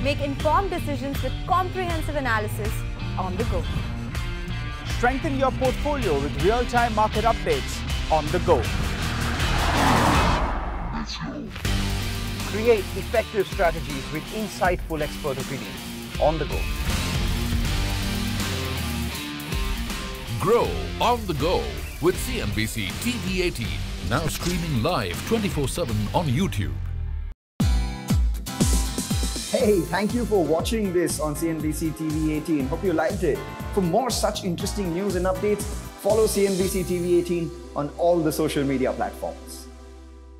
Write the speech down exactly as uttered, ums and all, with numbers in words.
Make informed decisions with comprehensive analysis on the go. Strengthen your portfolio with real-time market updates on the go. Create effective strategies with insightful expert opinions on the go. Grow on the go with C N B C T V eighteen, now streaming live twenty-four seven on YouTube. Hey, thank you for watching this on C N B C T V eighteen. Hope you liked it. For more such interesting news and updates, follow C N B C T V eighteen on all the social media platforms.